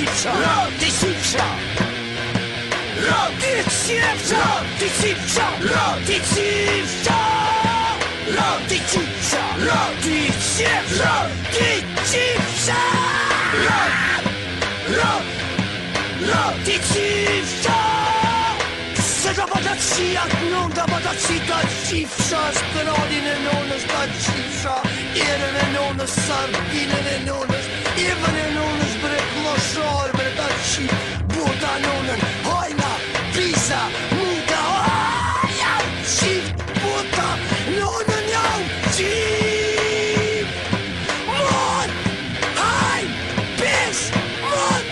cifra, di cifra. Di cifra, di cifra, di cifra. Di cifra, di cifra, di cifra. Di cifra. Se da badaccia, non da badaccia, da cifra. Sperone non da cifra. Ere non sardine non even non sbreklo sorbe da cifra. Buda non hoina pisa muda. Ja, cifra buda non jau cifra. Mon, hai, bis, mon.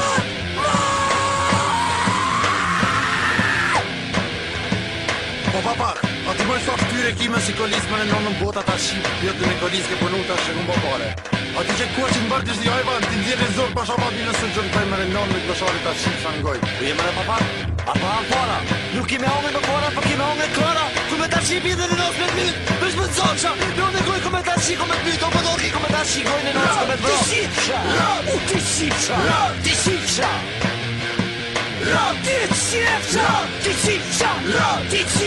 Papà, ti vuoi far più chi mi si colisma nel nonno bota tashi, io te ne colisca per non tasce con popole. A ti c'è qua ci imbardi di aivan, ti dire zorba shama bine su giorno per il nonno il basciare tashi fangoi. Io me la papà, papà ancora. Nu chi mi ha un ancora, perché mi ha un ancora. Come tashi bide nel nostro mito, per sbozzaccia. Non è come tashi come mito, ma non come tashi come nel nostro mito. Di cifra, di cifra, di cifra. Di cifra, di cifra, di cifra.